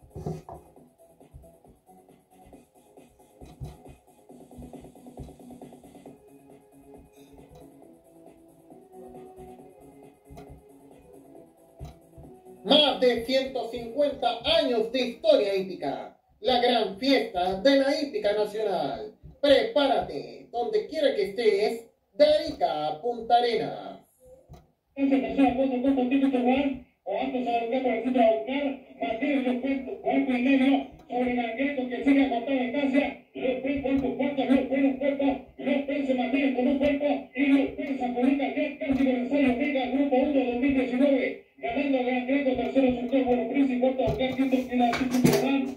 Más de 150 años de historia hípica. La gran fiesta de la hípica nacional. Prepárate, donde quiera que estés, de Arica a Punta Arenas. O antes a buscar por el centro a buscar, mantiene los puntos, cuerpo y medio, sobre Mangueto que sigue acostado en Casia, los Pérez con sus cuartos, los Pérez un cuerpo, los Pérez se mantienen con un cuerpo, y los Pérez adjudica ya casi con el ensayo Mega Grupo 1 2019, ganando a Gran Greco, tercero surgió Bueno Prince y cuarto a buscar quinto en la Título.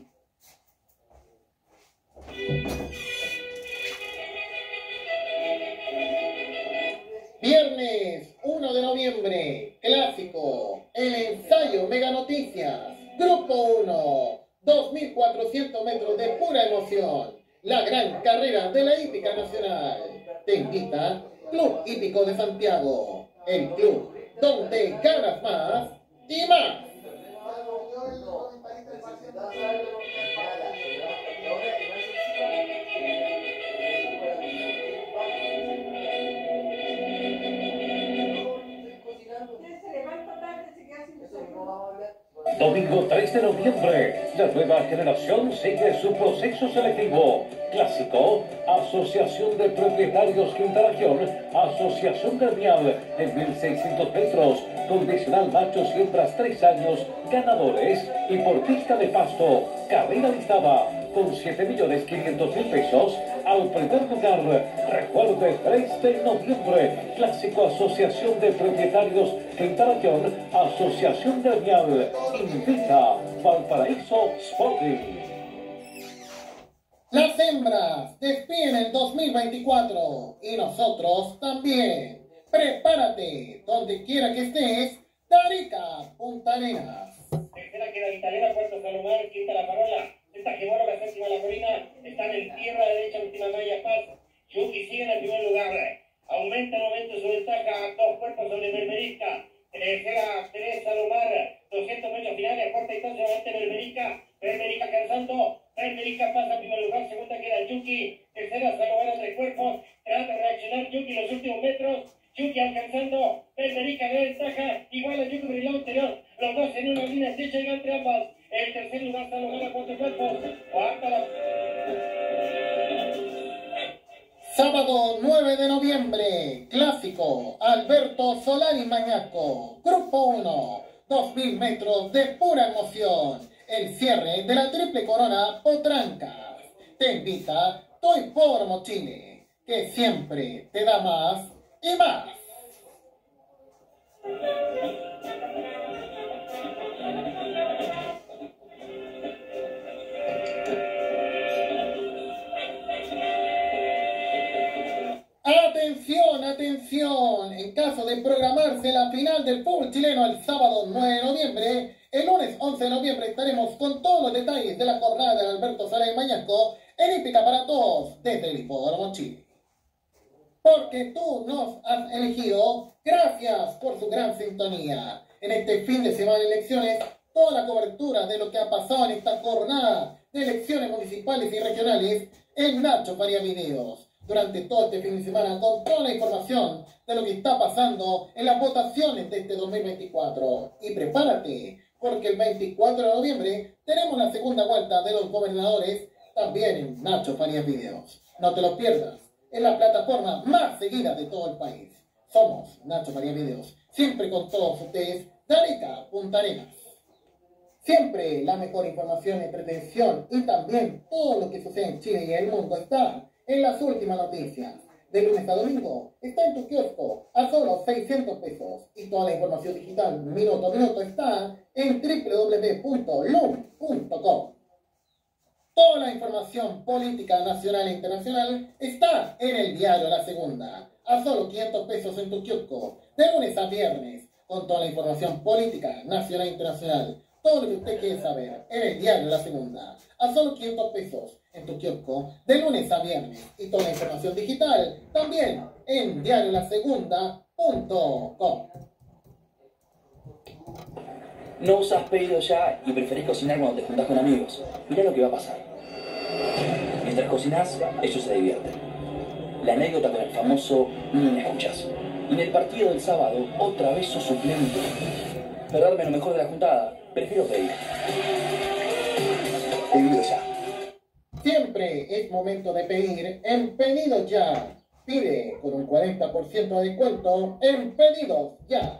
Viernes 1 de noviembre, clásico, el ensayo Mega Noticias, Grupo 1, 2.400 metros de pura emoción, la gran carrera de la hípica nacional. Te invita Club Hípico de Santiago, el club donde ganas más y más. Domingo 3 de noviembre, la nueva generación sigue su proceso selectivo. Clásico, Asociación de Propietarios Quinta Región, Asociación Gremial en 1600 metros, condicional machos y hembras 3 años, ganadores y por pista de pasto, carrera listada con 7.500.000 pesos al primer lugar. Recuerde, 3 de noviembre, Clásico Asociación de Propietarios Quinta Región, Asociación Gremial, invita Valparaíso Sporting. Las hembras despiden el 2024 y nosotros también. Prepárate, donde quiera que estés, de Arica, Punta Arenas. Tercera queda Vitalera, cuarto Salomar, quinta La Parola, esta Gemóloga, séptima La Corina, están en tierra derecha, última Maya Paz, Yuki sigue en el primer lugar, aumenta el momento su ventaja, 2 cuerpos sobre Berberisca, tercera Teresa Salomar, 200 metros finales, cuarta instancia adelante Berberisca alcanzando, Berberisca pasa en primer lugar, segunda queda Yuki, tercera Salomar a 3 cuerpos, trata de reaccionar Yuki los últimos metros, Yuki alcanzando, Berberisca de ventaja, igual a Yuki por el lado anterior, los dos en una línea estrecha llegan entre ambas, el tercer lugar Salomar a 4 cuerpos, cuarta la... Sábado 9 de noviembre, clásico, Alberto Solari Mañaco, Grupo 1, 2.000 metros de pura emoción, el cierre de la Triple Corona Potrancas. Te invita Toy Hipódromo Chile, que siempre te da más y más. Atención, atención, en caso de programarse la final del fútbol chileno el sábado 9 de noviembre, el lunes 11 de noviembre estaremos con todos los detalles de la jornada de Alberto Solari Mañaco en Hípica para Todos desde el Hipódromo Chile. Porque tú nos has elegido, gracias por su gran sintonía. En este fin de semana de elecciones, toda la cobertura de lo que ha pasado en esta jornada de elecciones municipales y regionales en Nacho Faría Videos. Durante todo este fin de semana con toda la información de lo que está pasando en las votaciones de este 2024. Y prepárate, porque el 24 de noviembre tenemos la segunda vuelta de los gobernadores también en Nacho Farías Videos. No te lo pierdas, es la plataforma más seguida de todo el país. Somos Nacho Farías Videos, siempre con todos ustedes, de Arica, Punta Arenas. Siempre la mejor información, entretención y también todo lo que sucede en Chile y en el mundo está en las últimas noticias. De lunes a domingo está en tu kiosco a solo 600 pesos. Y toda la información digital minuto a minuto está en www.lum.com. Toda la información política nacional e internacional está en el diario La Segunda. A solo 500 pesos en tu kiosco. De lunes a viernes. Con toda la información política nacional e internacional. Todo lo que usted quiere saber en el diario La Segunda. A solo 500 pesos en tu kiosco de lunes a viernes. Y toda la información digital también en diariolasegunda.com. no usas pedido ya y preferís cocinar cuando te juntás con amigos. Mirá lo que va a pasar. Mientras cocinás, ellos se divierten. La anécdota con el famoso ni me escuchas. Y en el partido del sábado, otra vez sos suplente. Perderme lo mejor de la juntada. Prefiero pedir. Pedido ya. Siempre es momento de pedir en Pedidos Ya. Pide con un 40% de descuento en Pedidos Ya.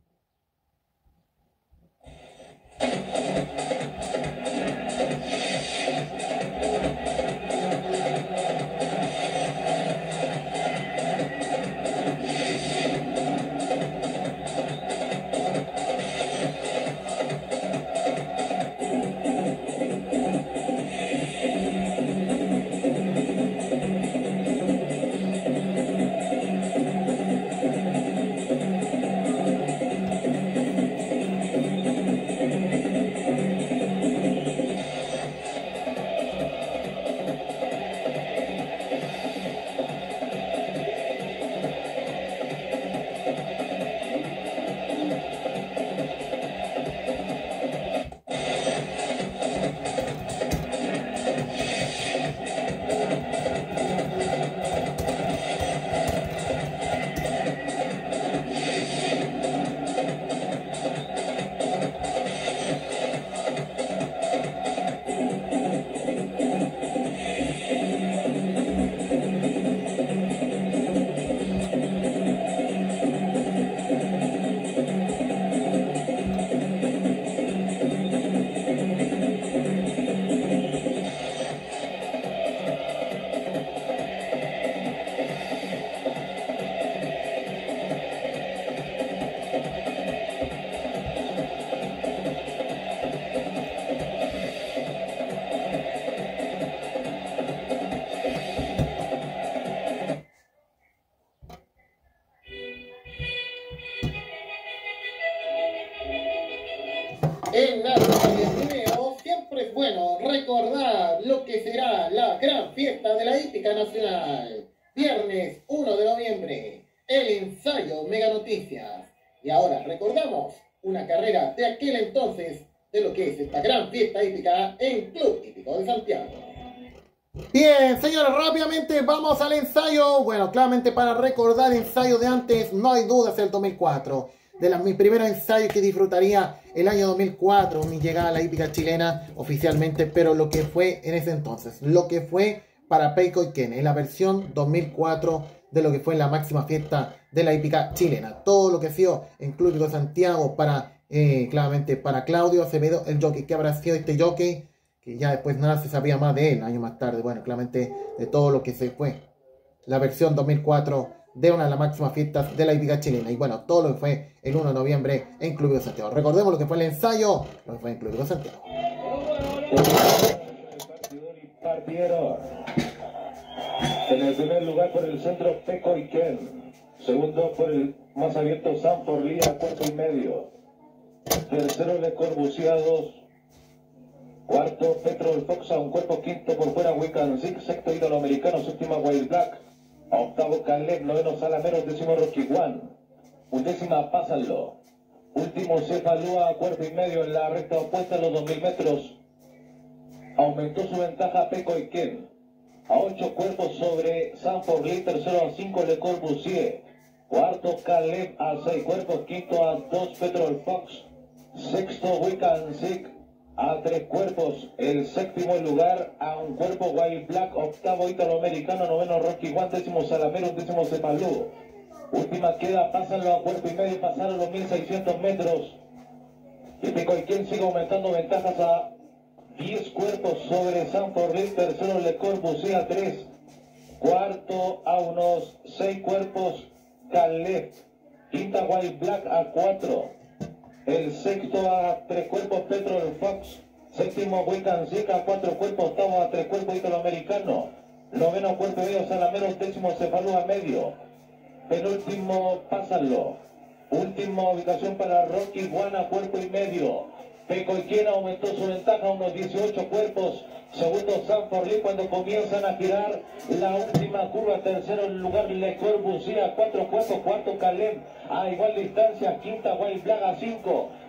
En la ruta del video siempre es bueno recordar lo que será la gran fiesta de la hípica nacional. Viernes 1 de noviembre, el ensayo Mega Noticias. Y ahora recordamos una carrera de aquel entonces de lo que es esta gran fiesta hípica en Club Hípico de Santiago. Bien, señores, rápidamente vamos al ensayo. Bueno, claramente para recordar ensayo de antes, no hay dudas, el 2004. De mis primeros ensayos que disfrutaría el año 2004, mi llegada a la hípica chilena oficialmente, pero lo que fue en ese entonces, lo que fue para Peico y Kene, en la versión 2004 de lo que fue la máxima fiesta de la hípica chilena. Todo lo que ha sido en Club Hípico de Santiago para, claramente para Claudio Acevedo, el jockey, que habrá sido este jockey, que ya después nada se sabía más de él, años más tarde, bueno, claramente de todo lo que se fue. La versión 2004 de una de las máximas fiestas de la hípica chilena. Y bueno, todo lo que fue el 1 de noviembre en Club Hípico Santiago. Recordemos lo que fue el ensayo, lo que fue en Club Hípico Santiago. En el primer lugar por el centro Peco y Ken. Segundo por el más abierto San Forlí a 4,5. Tercero Le Corbusier a 2. Cuarto Petrol Fox a un cuerpo. Quinto por fuera Wiccan Zig. Sexto ídolo americano. Séptima Wild Black. Octavo Caleb, noveno Salameros, décimo Rocky One, undécima Pásanlo, último Cefalúa a 4,5 en la recta opuesta a los 2000 metros. Aumentó su ventaja Peco y Ken a 8 cuerpos sobre San Forlí, tercero a 5 Le Corbusier, cuarto Caleb a 6 cuerpos, quinto a 2 Petrol Fox, sexto Wiccan Zig a 3 cuerpos, el séptimo lugar a un cuerpo Wild Black, octavo Italoamericano, noveno Rocky One, décimo Salamero, décimo Cepalú. Última queda, pásanlo a 4,5, pasaron los 1600 metros. Y Peco y Ken sigue aumentando ventajas a 10 cuerpos sobre San Forlí, tercero Le Corbusier a 3, cuarto a unos 6 cuerpos Caleb, quinta Wild Black a 4. El sexto a 3 cuerpos Petrol Fox, séptimo Wiccan Zig a 4 cuerpos, octavo a 3 cuerpos Italoamericano, noveno cuerpo medio Salameros, décimo Cefalú a medio, penúltimo Pásanlo, última ubicación para Rocky One a cuerpo y medio. Peco y Ken aumentó su ventaja a unos 18 cuerpos. Segundo San Forlí cuando comienzan a girar la última curva. Tercero lugar Le Corbusier a 4 cuerpos. Cuarto Caleb a igual distancia. Quinta Wild Black a 5.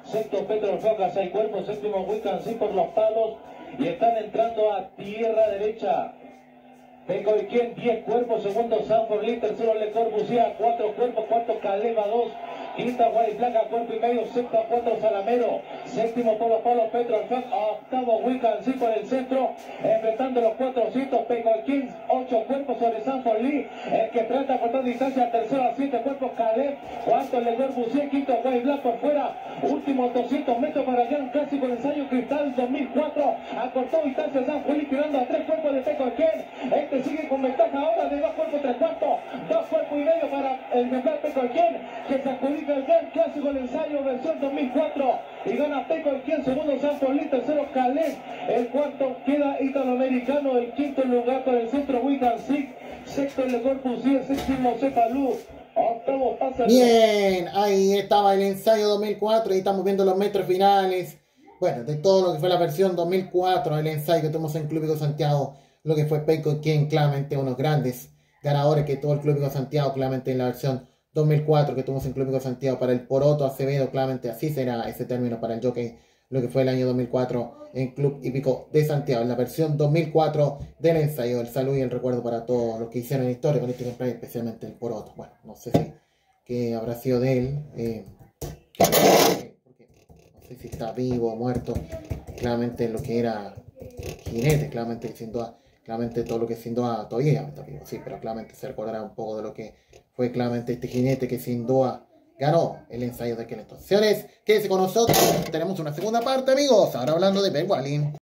sexto Petro Foca, 6 cuerpos, séptimo Wicansí por los palos y están entrando a tierra derecha. Pecoiquén, 10 cuerpos, segundo Sanford Lee, tercero Le Corbusier, 4 cuerpos, cuarto Caleva 2, quinta Guay Blanca, cuerpo y medio, sexto a 4 Salamero, séptimo por los palos Petro Alfán, octavo Wicansí por el centro, enfrentando los 400, Pecoiquén, 8 cuerpos sobre Sanford Lee, el que trata de cortar distancia, tercero a 7 cuerpos Caleb, cuarto Le Corbusier, quinto Guay Blanca por fuera, último 200 metros para allá, un clásico de ensayo Cristal 2004, acortó distancia Sanford Lee tirando a 3 cuerpos de Pecoiquén. Sigue con ventaja ahora de 2 cuerpos, 3 cuartos, 2 cuerpos y medio para el ejemplar Pecoiquén, que se adjudica el gran clásico del ensayo versión 2004 y gana Pecoiquén, segundo Sanford Lee, tercero Caleb, el cuarto queda italoamericano, el quinto lugar para el centro Wicansí, sexto Le Corbusier, séptimo Cepalú, octavo pasa. Bien, ahí estaba el ensayo 2004 y estamos viendo los metros finales, bueno, de todo lo que fue la versión 2004, el ensayo que tuvimos en Club Hípico Santiago. Lo que fue Pecoiquén, claramente unos grandes ganadores que tuvo el Club Hípico Santiago, claramente en la versión 2004 que tuvimos en Club Hípico Santiago para el Poroto Acevedo, claramente así será ese término para el jockey, lo que fue el año 2004 en Club Hípico de Santiago, en la versión 2004 del ensayo. El saludo y el recuerdo para todos los que hicieron historia con este ejemplar, especialmente el Poroto. Bueno, no sé si qué habrá sido de él, porque no sé si está vivo o muerto, claramente lo que era jinete, claramente diciendo claramente todo lo que sin duda todavía está vivo, sí, pero claramente se recordará un poco de lo que fue claramente este jinete que sin duda ganó el ensayo de aquel entonces. Señores, quédense con nosotros, tenemos una segunda parte, amigos, ahora hablando de Ben Walling.